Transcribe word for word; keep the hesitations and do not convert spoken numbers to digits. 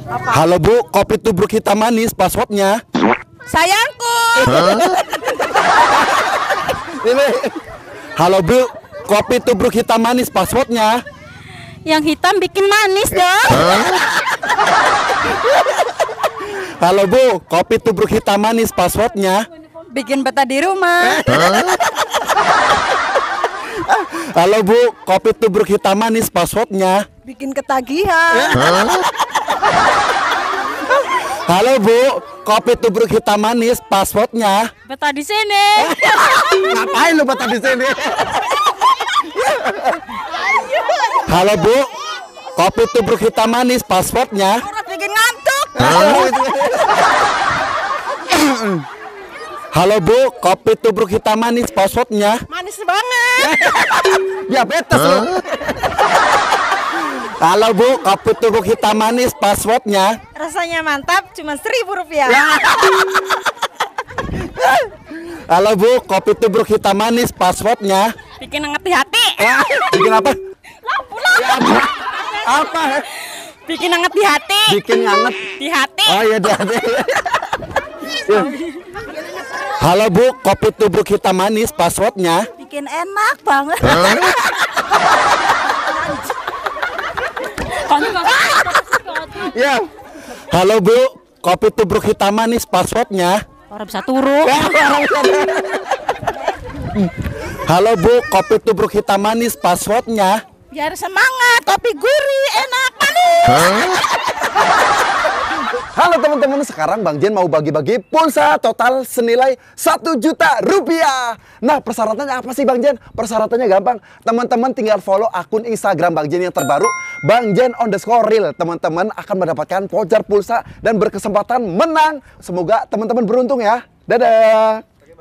Apa? Halo Bu, kopi tubruk hitam manis, passwordnya. Sayangku. Ini. Halo Bu, kopi tubruk hitam manis, passwordnya. Yang hitam bikin manis dong. Halo Bu, kopi tubruk hitam manis, passwordnya. Bikin betah di rumah. Halo Bu, kopi tubruk hitam manis, passwordnya. Bikin ketagihan. Halo Bu, kopi tubruk hitam manis, passwordnya. Betah di sini. Ngapain lu betah di sini? Halo Bu, kopi tubruk hitam manis, passwordnya. Orang bikin ngantuk. Halo Bu, kopi tubruk hitam manis, passwordnya. Manis banget. Diabetes lu. Halo Bu, kopi tubruk hitam manis, passwordnya. Rasanya mantap, cuma seribu rupiah. Halo Bu, kopi tubruk hitam manis, passwordnya. Bikin hangat di hati. Bikin apa? Lampu lampu. Apa? Bikin hangat di hati. Bikin nganget. Di hati. Oh iya dah. Halo Bu, kopi tubruk hitam manis, passwordnya. Bikin enak banget. Ya. Halo Bu, kopi tubruk hitam manis, passwordnya. Orang bisa turun. Halo Bu, kopi tubruk hitam manis, passwordnya. Biar semangat, kopi gurih, enak, manis. Halo teman-teman, sekarang Bang Jen mau bagi-bagi pulsa total senilai satu juta rupiah. Nah, persyaratannya apa sih Bang Jen? Persyaratannya gampang. Teman-teman tinggal follow akun Instagram Bang Jen yang terbaru, Bang Jen underscore real. Teman-teman akan mendapatkan voucher pulsa dan berkesempatan menang. Semoga teman-teman beruntung ya. Dadah.